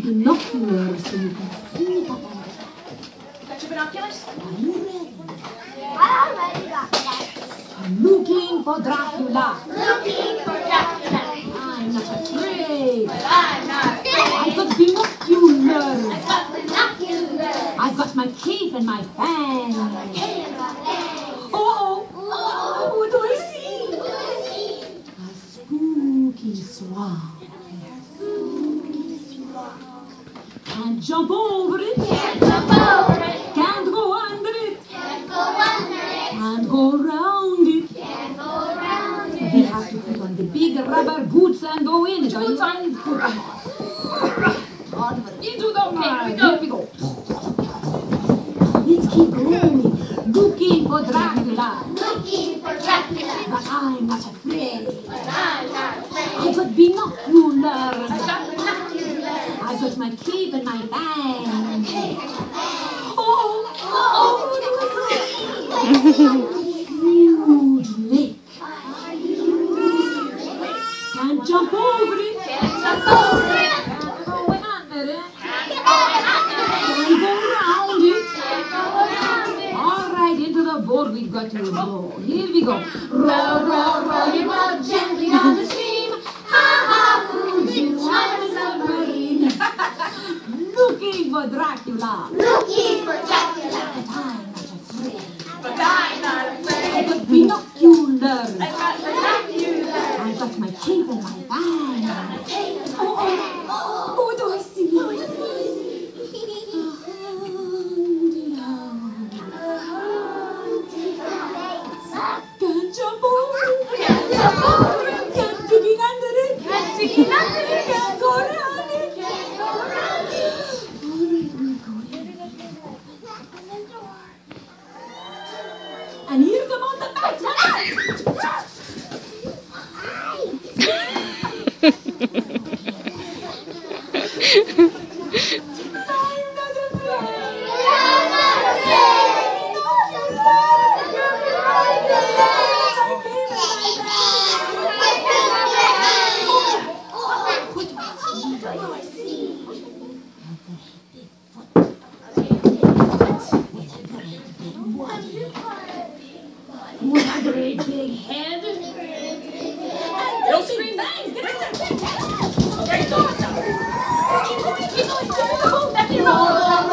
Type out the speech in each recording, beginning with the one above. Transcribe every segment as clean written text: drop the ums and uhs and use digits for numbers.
binoculars so you can see the better. Got your binoculars? Are you ready? I already got that. Looking for Dracula. Looking for Dracula. I'm not afraid. But I'm not afraid. I've got binoculars. I've got binoculars. I've got my cape and my fangs. Hey, and my legs. Oh, Oh, what do I see? what do I see? A spooky swamp. Can't jump over it. Can't jump over it. Can't go under it. Can't go under it. Can't go around it. Can't go around it. We have to put on the big rubber boots and go in. Put boots on. Into the Okay, Here we go. Let's keep going. Looking for Dracula. Looking for Dracula. But I'm not afraid. But I'm not afraid. I've got binoculars. I've got binoculars. I've got my cape and my fangs. Hey, and my legs. Oh, Oh, huge lake. Can't jump over it. can't jump over it. Can't go under it. Can't go under it. Can't go around it. Can't go around it. All right, into the boat we've got to row. Here we go. Row, row, row your boat gently down the stream. Ha ha, fool, you are a submarine. Looking for Dracula. Looking for Dracula. But I'm not afraid. But I'm not I've afraid. got binoculars. I've got binoculars. I've got my cape and my fangs. Oh, what do I see? Can't jump over it. Can't jump over it. Can't dig in under it. Can't dig in under it. Can't go around it. Can't go around it. All right, we'll go in. And here come on the bats. I'm not afraid. With a great big head. Don't scream. Bang! Get in there! Okay, go on. Keep going, keep going. Go to the boat. Back in the boat.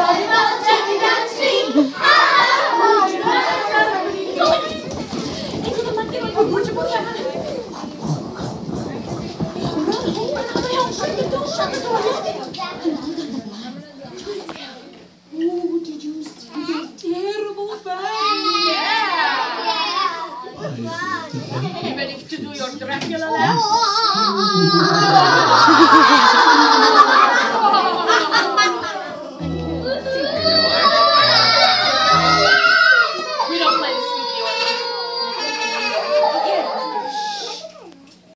Go in. Into the mud. Get in. Put your boots on. Shut the door. Shut the door. Oh, did you see those terrible fangs? You ready to do your Dracula laugh? Oh,